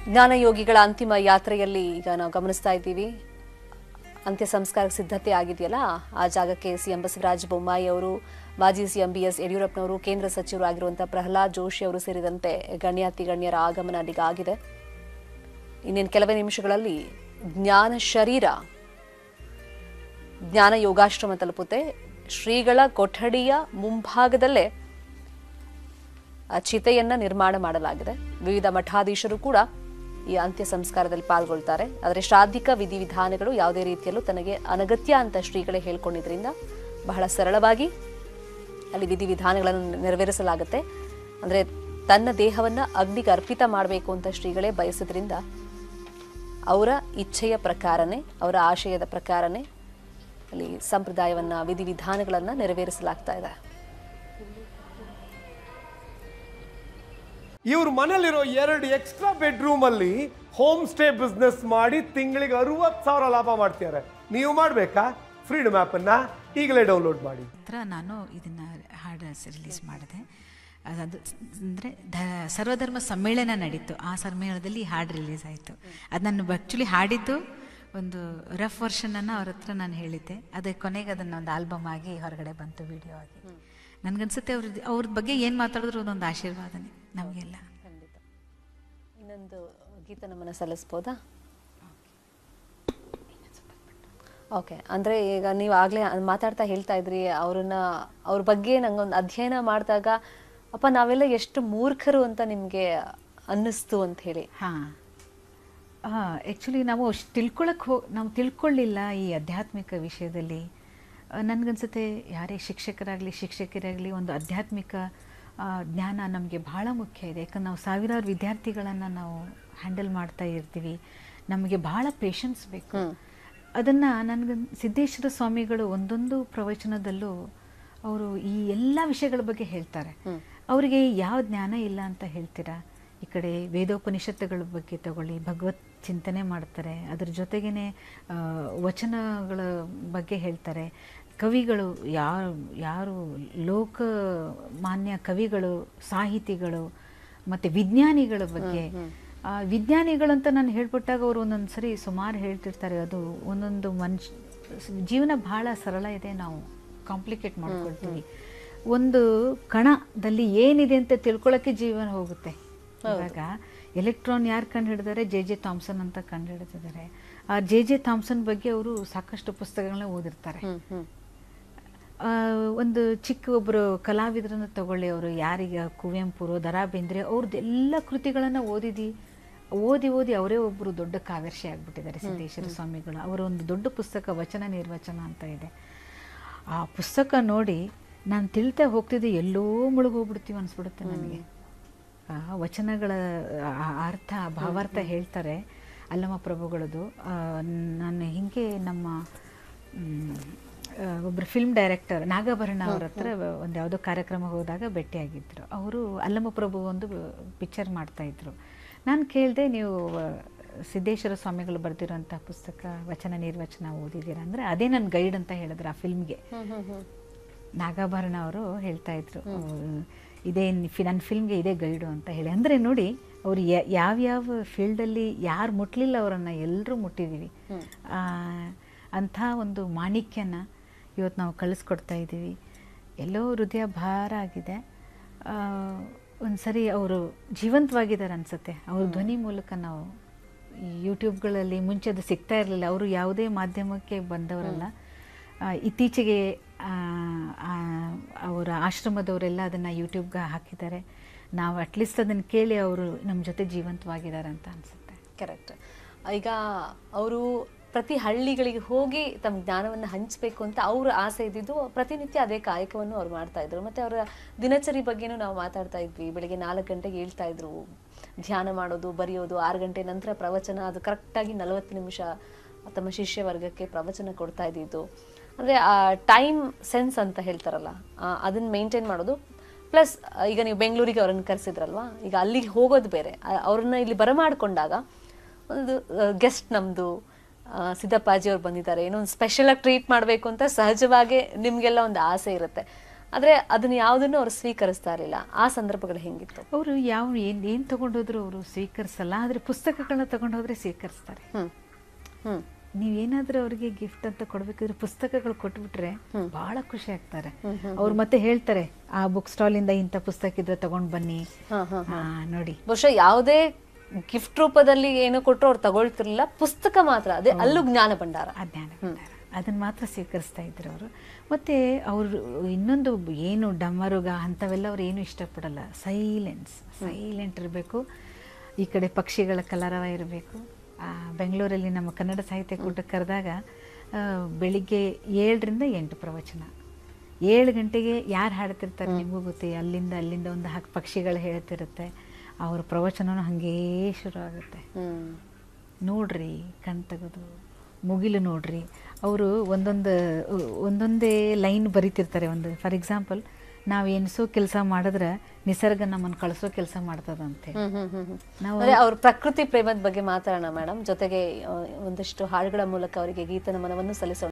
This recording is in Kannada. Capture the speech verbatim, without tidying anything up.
ಜ್ಞಾನಯೋಗಿಗಳ ಅಂತಿಮ ಯಾತ್ರೆಯಲ್ಲಿ ಈಗ ನಾವು ಗಮನಿಸ್ತಾ ಇದ್ದೀವಿ. ಅಂತ್ಯ ಸಂಸ್ಕಾರಕ್ಕೆ ಸಿದ್ಧತೆ ಆಗಿದೆಯಲ್ಲ, ಆ ಜಾಗಕ್ಕೆ ಸಿಎಂ ಬಸವರಾಜ ಬೊಮ್ಮಾಯಿ ಅವರು, ಮಾಜಿ ಸಿಎಂ ಬಿ ಎಸ್ ಯಡಿಯೂರಪ್ಪನವರು, ಕೇಂದ್ರ ಸಚಿವರು ಆಗಿರುವಂತಹ ಪ್ರಹ್ಲಾದ್ ಜೋಶಿ ಅವರು ಸೇರಿದಂತೆ ಗಣ್ಯಾತಿ ಗಣ್ಯರ ಆಗಮನ ಅಲ್ಲಿಗೆ ಆಗಿದೆ. ಇನ್ನೇನು ಕೆಲವೇ ನಿಮಿಷಗಳಲ್ಲಿ ಜ್ಞಾನ ಶರೀರ ಜ್ಞಾನ ಯೋಗಾಶ್ರಮ ತಲುಪುತ್ತೆ. ಶ್ರೀಗಳ ಕೊಠಡಿಯ ಮುಂಭಾಗದಲ್ಲೇ ಚಿತೆಯನ್ನ ನಿರ್ಮಾಣ ಮಾಡಲಾಗಿದೆ. ವಿವಿಧ ಮಠಾಧೀಶರು ಕೂಡ ಈ ಅಂತ್ಯ ಸಂಸ್ಕಾರದಲ್ಲಿ ಪಾಲ್ಗೊಳ್ತಾರೆ. ಆದರೆ ಶ್ರಾದ್ಧಿಕ ವಿಧಿವಿಧಾನಗಳು ಯಾವುದೇ ರೀತಿಯಲ್ಲೂ ತನಗೆ ಅನಗತ್ಯ ಅಂತ ಶ್ರೀಗಳೇ ಹೇಳ್ಕೊಂಡಿದ್ರಿಂದ ಬಹಳ ಸರಳವಾಗಿ ಅಲ್ಲಿ ವಿಧಿವಿಧಾನಗಳನ್ನು ನೆರವೇರಿಸಲಾಗುತ್ತೆ. ಅಂದ್ರೆ ತನ್ನ ದೇಹವನ್ನ ಅಗ್ನಿಗೆ ಅರ್ಪಿತ ಮಾಡಬೇಕು ಅಂತ ಶ್ರೀಗಳೇ ಬಯಸಿದ್ರಿಂದ ಅವರ ಇಚ್ಛೆಯ ಪ್ರಕಾರನೇ, ಅವರ ಆಶಯದ ಪ್ರಕಾರನೇ ಅಲ್ಲಿ ಸಂಪ್ರದಾಯವನ್ನ, ವಿಧಿವಿಧಾನಗಳನ್ನ ನೆರವೇರಿಸಲಾಗ್ತಾ ಇದೆ. ಇವ್ರ ಮನೇಲಿರೋ ಎರಡು ಎಕ್ಸ್ಟ್ರಾ ಬೆಡ್ರೂಮ್ ಅಲ್ಲಿ ಹೋಮ್ ಸ್ಟೇ ಬಿಸ್ನೆಸ್ ಮಾಡಿ ತಿಂಗಳಿಗೆ ಅರವತ್ತು ಸಾವಿರ ಲಾಭ ಮಾಡ್ತಿದ್ದಾರೆ. ನೀವು ಮಾಡಬೇಕಾ? ಫ್ರೀಡಮ್ ಆ್ಯಪ್ ಅನ್ನ ಈಗಲೇ ಡೌನ್ಲೋಡ್ ಮಾಡಿ. ನಾನು ಇದನ್ನ ಹಾಡು ರಿಲೀಸ್ ಮಾಡಿದೆ. ಅದು ಅಂದರೆ ಧ ಸರ್ವಧರ್ಮ ಸಮ್ಮೇಳನ ನಡೀತು. ಆ ಸಮ್ಮೇಳನದಲ್ಲಿ ಹಾಡು ರಿಲೀಸ್ ಆಯಿತು. ಅದು ನಾನು ಆ್ಯಕ್ಚುಲಿ ಹಾಡಿದ್ದು ಒಂದು ರಫ್ ವರ್ಷನನ್ನು ಅವ್ರ ಹತ್ರ ನಾನು ಹೇಳಿದ್ದೆ. ಅದಕ್ಕೆ ಕೊನೆಗೆ ಅದನ್ನು ಒಂದು ಆಲ್ಬಮ್ ಆಗಿ ಹೊರಗಡೆ ಬಂತು, ವಿಡಿಯೋ ಆಗಿ. ನನಗನ್ಸುತ್ತೆ ಅವ್ರ ಅವ್ರ ಬಗ್ಗೆ ಏನು ಮಾತಾಡಿದ್ರು ಅದೊಂದು ಆಶೀರ್ವಾದನೆ ನಮಗೆಲ್ಲ. ಖಂಡಿತ. ಇನ್ನೊಂದು ಗೀತ ನಮ್ಮನ್ನು ಸಲ್ಲಿಸ್ಬೋದಾ? ಓಕೆ. ಅಂದರೆ ಈಗ ನೀವು ಆಗಲೇ ಮಾತಾಡ್ತಾ ಹೇಳ್ತಾ ಇದ್ರಿ, ಅವ್ರನ್ನ ಅವ್ರ ಬಗ್ಗೆ ನಂಗೊಂದು ಅಧ್ಯಯನ ಮಾಡಿದಾಗ ಅಪ್ಪ ನಾವೆಲ್ಲ ಎಷ್ಟು ಮೂರ್ಖರು ಅಂತ ನಿಮಗೆ ಅನ್ನಿಸ್ತು ಅಂತ ಹೇಳಿ. ಹಾಂ ಹಾಂ ಆ್ಯಕ್ಚುಲಿ ನಾವು ಅಷ್ಟು ತಿಳ್ಕೊಳಕ್ಕೆ ಹೋ ನಾವು ತಿಳ್ಕೊಳ್ಳಿಲ್ಲ ಈ ಆಧ್ಯಾತ್ಮಿಕ ವಿಷಯದಲ್ಲಿ. ನನಗನ್ಸುತ್ತೆ ಯಾರೇ ಶಿಕ್ಷಕರಾಗಲಿ ಶಿಕ್ಷಕರಾಗಲಿ ಒಂದು ಆಧ್ಯಾತ್ಮಿಕ ಜ್ಞಾನ ನಮಗೆ ಭಾಳ ಮುಖ್ಯ ಇದೆ. ಯಾಕಂದ್ರೆ ನಾವು ಸಾವಿರಾರು ವಿದ್ಯಾರ್ಥಿಗಳನ್ನು ನಾವು ಹ್ಯಾಂಡಲ್ ಮಾಡ್ತಾ ಇರ್ತೀವಿ. ನಮಗೆ ಭಾಳ ಪೇಷನ್ಸ್ ಬೇಕು. ಅದನ್ನು ನನಗೆ ಸಿದ್ದೇಶ್ವರ ಸ್ವಾಮಿಗಳು ಒಂದೊಂದು ಪ್ರವಚನದಲ್ಲೂ ಅವರು ಈ ಎಲ್ಲ ವಿಷಯಗಳ ಬಗ್ಗೆ ಹೇಳ್ತಾರೆ. ಅವರಿಗೆ ಯಾವ ಜ್ಞಾನ ಇಲ್ಲ ಅಂತ ಹೇಳ್ತೀರಾ? ಈ ಕಡೆ ವೇದೋಪನಿಷತ್ತುಗಳ ಬಗ್ಗೆ ತಗೊಳ್ಳಿ, ಭಗವತ್ ಚಿಂತನೆ ಮಾಡ್ತಾರೆ. ಅದ್ರ ಜೊತೆಗೇ ವಚನಗಳ ಬಗ್ಗೆ ಹೇಳ್ತಾರೆ. ಕವಿಗಳು ಯಾರು ಯಾರು ಲೋಕ ಮಾನ್ಯ ಕವಿಗಳು, ಸಾಹಿತಿಗಳು ಮತ್ತು ವಿಜ್ಞಾನಿಗಳ ಬಗ್ಗೆ. ವಿಜ್ಞಾನಿಗಳಂತ ನಾನು ಹೇಳ್ಬಿಟ್ಟಾಗ ಅವರು ಒಂದೊಂದು ಸರಿ ಸುಮಾರು ಹೇಳ್ತಿರ್ತಾರೆ. ಅದು ಒಂದೊಂದು ಮನುಷ್ಯ ಜೀವನ ಭಾಳ ಸರಳ ಇದೆ, ನಾವು ಕಾಂಪ್ಲಿಕೇಟ್ ಮಾಡ್ಕೊಳ್ತೀವಿ. ಒಂದು ಕಣದಲ್ಲಿ ಏನಿದೆ ಅಂತ ತಿಳ್ಕೊಳ್ಳೋಕ್ಕೆ ಜೀವನ ಹೋಗುತ್ತೆ. ಇವಾಗ ಎಲೆಕ್ಟ್ರಾನ್ ಯಾರು ಕಂಡು ಹಿಡಿದಾರೆ? ಜೆ ಜೆ ಥಾಮ್ಸನ್ ಅಂತ ಕಂಡು ಹಿಡಿದಿದ್ದಾರೆ. ಆ ಜೆ ಜೆ ಥಾಮ್ಸನ್ ಬಗ್ಗೆ ಅವರು ಸಾಕಷ್ಟು ಪುಸ್ತಕಗಳನ್ನ ಓದಿರ್ತಾರೆ. ಒಂದು ಚಿಕ್ಕ ಒಬ್ಬರು ಕಲಾವಿದರನ್ನು ತಗೊಳ್ಳಿ, ಅವರು ಯಾರೀಗ ಕುವೆಂಪುರು, ದ ರಾ ಬೇಂದ್ರೆ ಅವ್ರದ್ದೆಲ್ಲ ಕೃತಿಗಳನ್ನು ಓದಿದಿ ಓದಿ ಓದಿ ಅವರೇ ಒಬ್ಬರು ದೊಡ್ಡ ಕಾವ್ಯರ್ಷಿ ಆಗಿಬಿಟ್ಟಿದ್ದಾರೆ ಸಿದ್ದೇಶ್ವರ ಸ್ವಾಮಿಗಳು. ಅವರ ಒಂದು ದೊಡ್ಡ ಪುಸ್ತಕ ವಚನ ನಿರ್ವಚನ ಅಂತ ಇದೆ. ಆ ಪುಸ್ತಕ ನೋಡಿ ನಾನು ತಿಳ್ತಾ ಹೋಗ್ತಿದ್ದೆ, ಎಲ್ಲೋ ಮುಳುಗೋಗ್ಬಿಡ್ತೀವಿ ಅನಿಸ್ಬಿಡುತ್ತೆ ನನಗೆ. ವಚನಗಳ ಅರ್ಥ, ಭಾವಾರ್ಥ ಹೇಳ್ತಾರೆ ಅಲ್ಲಮ ಪ್ರಭುಗಳದು. ನಾನು ಹೀಗೆ ನಮ್ಮ ಒಬ್ಬರು ಫಿಲ್ಮ್ ಡೈರೆಕ್ಟರ್ ನಾಗಾಭರಣ ಅವ್ರ ಹತ್ರ ಒಂದು ಯಾವುದೋ ಕಾರ್ಯಕ್ರಮ ಹೋದಾಗ ಭೇಟಿಯಾಗಿದ್ದರು. ಅವರು ಅಲ್ಲಮ ಪ್ರಭು ಒಂದು ಪಿಕ್ಚರ್ ಮಾಡ್ತಾಯಿದ್ರು. ನಾನು ಕೇಳಿದೆ, ನೀವು ಸಿದ್ದೇಶ್ವರ ಸ್ವಾಮಿಗಳು ಬರೆದಿರೋಂಥ ಪುಸ್ತಕ ವಚನ ನಿರ್ವಚನ ಓದಿದ್ದೀರಾ ಅಂದರೆ ಅದೇ ನನ್ನ ಗೈಡ್ ಅಂತ ಹೇಳಿದ್ರು ಆ ಫಿಲ್ಮ್ಗೆ. ನಾಗಾಭರಣ ಅವರು ಹೇಳ್ತಾ ಇದ್ರು, ಇದೇ ನನ್ನ ಫಿಲ್ಮ್ಗೆ ಇದೇ ಗೈಡು ಅಂತ ಹೇಳಿ. ಅಂದರೆ ನೋಡಿ, ಅವರು ಯಾವ್ಯಾವ ಫೀಲ್ಡಲ್ಲಿ ಯಾರು ಮುಟ್ಲಿಲ್ಲ ಅವರನ್ನು ಎಲ್ಲರೂ ಮುಟ್ಟಿದ್ದೀವಿ. ಅಂಥ ಒಂದು ಮಾಣಿಕ್ಯನ ಇವತ್ತು ನಾವು ಕಳಿಸ್ಕೊಡ್ತಾ ಇದ್ದೀವಿ. ಎಲ್ಲೋ ಹೃದಯ ಭಾರ ಆಗಿದೆ. ಒಂದು ಸರಿ ಅವರು ಜೀವಂತವಾಗಿದ್ದಾರೆ ಅನಿಸುತ್ತೆ. ಅವ್ರ ಧ್ವನಿ ಮೂಲಕ ನಾವು ಯೂಟ್ಯೂಬ್ಗಳಲ್ಲಿ ಮುಂಚೆ ಅದು ಸಿಗ್ತಾ ಇರಲಿಲ್ಲ. ಅವರು ಯಾವುದೇ ಮಾಧ್ಯಮಕ್ಕೆ ಬಂದವರಲ್ಲ. ಇತ್ತೀಚೆಗೆ ಅವರ ಆಶ್ರಮದವರೆಲ್ಲ ಅದನ್ನು ಯೂಟ್ಯೂಬ್ಗೆ ಹಾಕಿದ್ದಾರೆ. ನಾವು ಅಟ್ಲೀಸ್ಟ್ ಅದನ್ನು ಕೇಳಿ ಅವರು ನಮ್ಮ ಜೊತೆ ಜೀವಂತವಾಗಿದ್ದಾರೆ ಅಂತ ಅನಿಸುತ್ತೆ. ಕರೆಕ್ಟ್. ಈಗ ಅವರು ಪ್ರತಿ ಹಳ್ಳಿಗಳಿಗೆ ಹೋಗಿ ತಮ್ಮ ಜ್ಞಾನವನ್ನು ಹಂಚಬೇಕು ಅಂತ ಅವ್ರ ಆಸೆ ಇದ್ದಿದ್ದು. ಪ್ರತಿನಿತ್ಯ ಅದೇ ಕಾಯಕವನ್ನು ಅವ್ರು ಮಾಡ್ತಾ ಇದ್ರು. ಮತ್ತು ಅವರ ದಿನಚರಿ ಬಗ್ಗೆನೂ ನಾವು ಮಾತಾಡ್ತಾ ಇದ್ವಿ. ಬೆಳಿಗ್ಗೆ ನಾಲ್ಕು ಗಂಟೆಗೆ ಹೇಳ್ತಾ ಇದ್ರು ಧ್ಯಾನ ಮಾಡೋದು, ಬರೆಯೋದು, ಆರು ಗಂಟೆ ನಂತರ ಪ್ರವಚನ. ಅದು ಕರೆಕ್ಟಾಗಿ ನಲವತ್ತು ನಿಮಿಷ ತಮ್ಮ ಶಿಷ್ಯ ವರ್ಗಕ್ಕೆ ಪ್ರವಚನ ಕೊಡ್ತಾ ಇದ್ದಿದ್ದು. ಅಂದರೆ ಆ ಟೈಮ್ ಸೆನ್ಸ್ ಅಂತ ಹೇಳ್ತಾರಲ್ಲ, ಅದನ್ನು ಮೇಂಟೈನ್ ಮಾಡೋದು. ಪ್ಲಸ್ ಈಗ ನೀವು ಬೆಂಗಳೂರಿಗೆ ಅವ್ರನ್ನ ಕರೆಸಿದ್ರಲ್ವಾ, ಈಗ ಅಲ್ಲಿಗೆ ಹೋಗೋದು ಬೇರೆ. ಅವ್ರನ್ನ ಇಲ್ಲಿ ಬರಮಾಡಿಕೊಂಡಾಗ ಒಂದು ಗೆಸ್ಟ್ ನಮ್ಮದು ಸಿದ್ದಪ್ಪಾಜಿ ಅವ್ರು ಬಂದಿದ್ದಾರೆ, ಏನೋ ಒಂದು ಸ್ಪೆಷಲಾಗಿ ಟ್ರೀಟ್ ಮಾಡಬೇಕು ಅಂತ ಸಹಜವಾಗಿ ನಿಮಗೆಲ್ಲ ಒಂದು ಆಸೆ ಇರುತ್ತೆ. ಆದ್ರೆ ಅದನ್ನ ಯಾವುದನ್ನು ಅವ್ರು ಸ್ವೀಕರಿಸ್ತಾ ಇರಲಿಲ್ಲ. ಆ ಸಂದರ್ಭಗಳು ಹೆಂಗಿತ್ತು? ಅವರು ಯಾವ ಏನ್ ಏನ್ ತಗೊಂಡೋದ್ರು ಅವರು ಸ್ವೀಕರಿಸಲ್ಲ, ಆದ್ರೆ ಪುಸ್ತಕಗಳನ್ನ ತಗೊಂಡೋದ್ರೆ ಸ್ವೀಕರಿಸ್ತಾರೆ. ಹ್ಮ್ ಹ್ಮ್ ನೀವೇನಾದ್ರೂ ಅವ್ರಿಗೆ ಗಿಫ್ಟ್ ಅಂತ ಕೊಡ್ಬೇಕಾದ್ರೆ ಪುಸ್ತಕಗಳು ಕೊಟ್ಬಿಟ್ರೆ ಬಹಳ ಖುಷಿ ಆಗ್ತಾರೆ. ಅವ್ರು ಮತ್ತೆ ಹೇಳ್ತಾರೆ, ಆ ಬುಕ್ ಸ್ಟಾಲ್ ಇಂದ ಇಂಥ ಪುಸ್ತಕ ಇದ್ರೆ ತಗೊಂಡ್ ಬನ್ನಿ. ಹಾ ನೋಡಿ, ಬಹುಶಃ ಯಾವುದೇ ಗಿಫ್ಟ್ ರೂಪದಲ್ಲಿ ಏನು ಕೊಟ್ಟರು ಅವ್ರು ತಗೊಳ್ತಿರ್ಲಿಲ್ಲ, ಪುಸ್ತಕ ಮಾತ್ರ, ಅದೇ ಅಲ್ಲೂ ಜ್ಞಾನ ಭಂಡಾರ, ಆ ಜ್ಞಾನ ಭಂಡಾರ ಅದನ್ನ ಮಾತ್ರ ಸ್ವೀಕರಿಸ್ತಾ ಇದ್ರು ಅವರು. ಮತ್ತೆ ಅವರು ಇನ್ನೊಂದು ಏನು ಡಮರುಗ ಅಂಥವೆಲ್ಲ ಅವ್ರು ಏನು ಇಷ್ಟಪಡಲ್ಲ. ಸೈಲೆನ್ಸ್ ಸೈಲೆಂಟ್ ಇರಬೇಕು. ಈ ಕಡೆ ಪಕ್ಷಿಗಳ ಕಲರವ ಇರಬೇಕು. ಬೆಂಗಳೂರಲ್ಲಿ ನಮ್ಮ ಕನ್ನಡ ಸಾಹಿತ್ಯ ಕೂಟಕ್ಕೆ ಕರೆದಾಗ ಬೆಳಿಗ್ಗೆ ಏಳರಿಂದ ಎಂಟು ಪ್ರವಚನ, ಏಳು ಗಂಟೆಗೆ ಯಾರು ಹಾಡ್ತಿರ್ತಾರೆ ನಿಮಗೂ ಗೊತ್ತೇ, ಅಲ್ಲಿಂದ ಅಲ್ಲಿಂದ ಒಂದು ಹಾಕಿ ಪಕ್ಷಿಗಳು ಹೇಳ್ತಿರುತ್ತೆ. ಅವ್ರ ಪ್ರವಚನನೂ ಹಾಗೇ ಶುರು ಆಗುತ್ತೆ. ನೋಡ್ರಿ ಕಣ್ ತೆಗೆದು ಮುಗಿಲು ನೋಡ್ರಿ. ಅವರು ಒಂದೊಂದು ಒಂದೊಂದೇ ಲೈನ್ ಬರೀತಿರ್ತಾರೆ. ಒಂದು ಫಾರ್ ಎಕ್ಸಾಂಪಲ್, ನಾವು ಎನ್ಸೋ ಕೆಲಸ ಮಾಡಿದ್ರೆ ನಿಸರ್ಗ ನಮ್ಮನ್ನು ಕಳಿಸೋ ಕೆಲಸ ಮಾಡ್ತದಂತೆ. ನಾವು ಅವ್ರ ಪ್ರಕೃತಿ ಪ್ರೇಮದ ಬಗ್ಗೆ ಮಾತಾಡೋಣ ಮೇಡಮ್. ಜೊತೆಗೆ ಒಂದಷ್ಟು ಹಾಡುಗಳ ಮೂಲಕ ಅವರಿಗೆ ಗೀತ ನಮನವನ್ನು ಸಲ್ಲಿಸೋಣ.